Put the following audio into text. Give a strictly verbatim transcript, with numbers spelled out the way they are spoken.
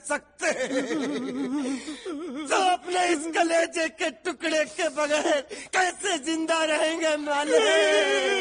सकते तो अपने इस कलेजे के टुकड़े के बगैर कैसे जिंदा रहेंगे मालिक?